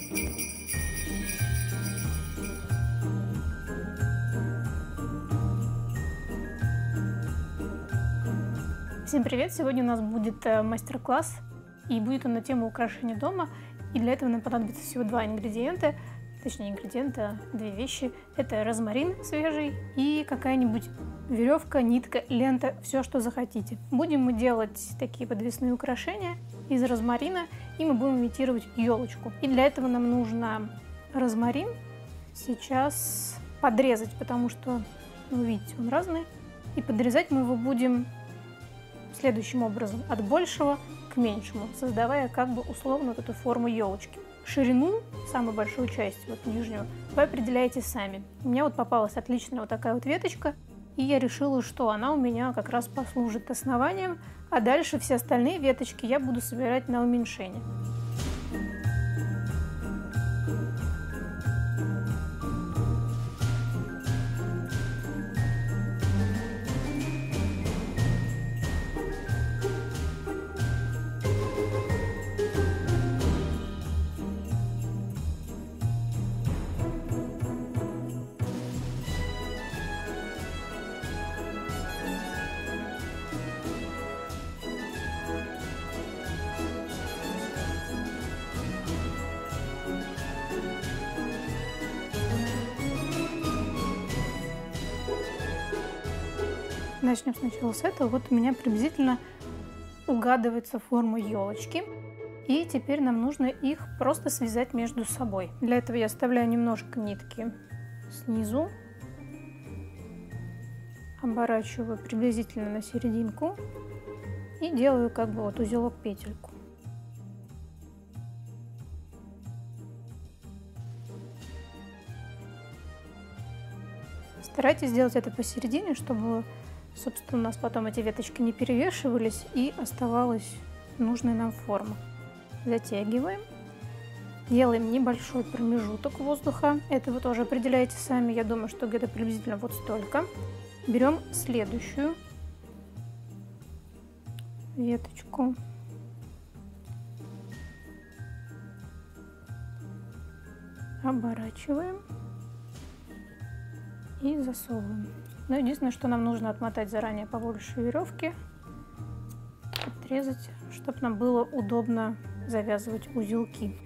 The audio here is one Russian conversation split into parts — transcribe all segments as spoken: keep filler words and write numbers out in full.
Всем привет! Сегодня у нас будет мастер-класс, и будет он на тему украшения дома. И для этого нам понадобится всего два ингредиента, точнее ингредиента, две вещи. Это розмарин свежий и какая-нибудь веревка, нитка, лента, все, что захотите. Будем мы делать такие подвесные украшения из розмарина, и мы будем имитировать елочку. И для этого нам нужно розмарин сейчас подрезать, потому что, ну, видите, он разный. И подрезать мы его будем следующим образом, от большего к меньшему, создавая как бы условно вот эту форму елочки. Ширину, самую большую часть, вот нижнюю, вы определяете сами. У меня вот попалась отличная вот такая вот веточка, и я решила, что она у меня как раз послужит основанием, а дальше все остальные веточки я буду собирать на уменьшение. Начнем сначала с этого. Вот у меня приблизительно угадывается форма елочки. И теперь нам нужно их просто связать между собой. Для этого я оставляю немножко нитки снизу. Оборачиваю приблизительно на серединку. И делаю как бы вот узелок-петельку. Старайтесь сделать это посередине, чтобы, собственно, у нас потом эти веточки не перевешивались и оставалась нужная нам форма. Затягиваем. Делаем небольшой промежуток воздуха. Это вы тоже определяете сами. Я думаю, что где-то приблизительно вот столько. Берем следующую веточку. Оборачиваем. И засовываем. Но единственное, что нам нужно отмотать заранее побольше веревки, отрезать, чтобы нам было удобно завязывать узелки.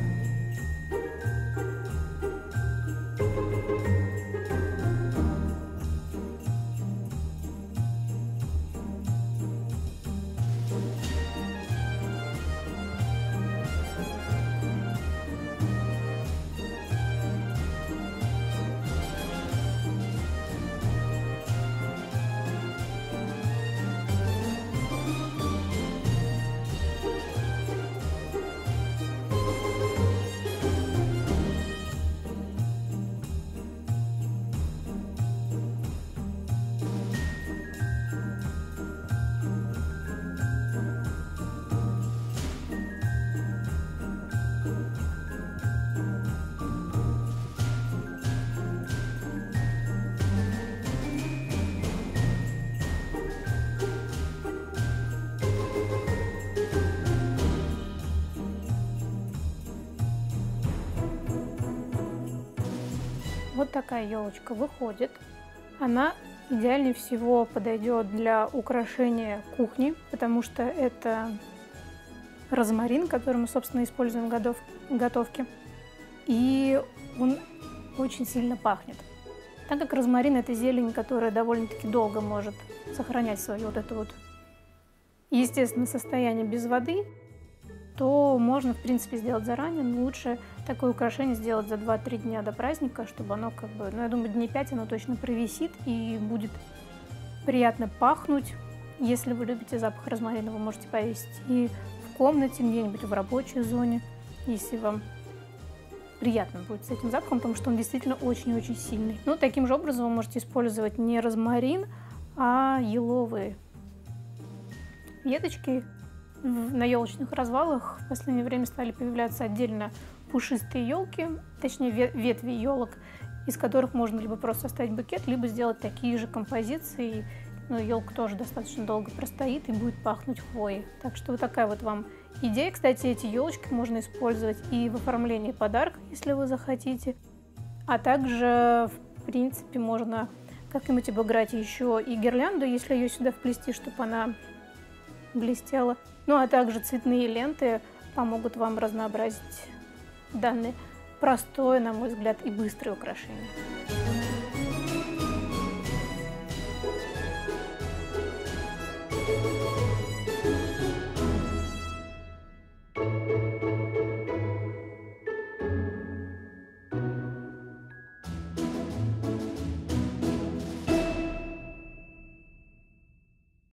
Вот такая елочка выходит. Она идеальнее всего подойдет для украшения кухни, потому что это розмарин, который мы, собственно, используем в готовке. И он очень сильно пахнет. Так как розмарин – это зелень, которая довольно-таки долго может сохранять свое вот это вот естественное состояние без воды, то можно, в принципе, сделать заранее, но лучше такое украшение сделать за два-три дня до праздника, чтобы оно как бы, ну, я думаю, дней пять оно точно провисит и будет приятно пахнуть. Если вы любите запах розмарина, вы можете повесить и в комнате, где-нибудь в рабочей зоне, если вам приятно будет с этим запахом, потому что он действительно очень-очень сильный. Ну, таким же образом вы можете использовать не розмарин, а еловые веточки. На елочных развалах в последнее время стали появляться отдельно пушистые елки, точнее ветви елок, из которых можно либо просто оставить букет, либо сделать такие же композиции но елка тоже достаточно долго простоит и будет пахнуть хвоей. Так что вот такая вот вам идея. Кстати, эти елочки можно использовать и в оформлении подарка, если вы захотите. А также, в принципе, можно как-нибудь обыграть еще и гирлянду, если ее сюда вплести, чтобы она блестела. Ну а также цветные ленты помогут вам разнообразить данное простое, на мой взгляд, и быстрое украшение. Thank you.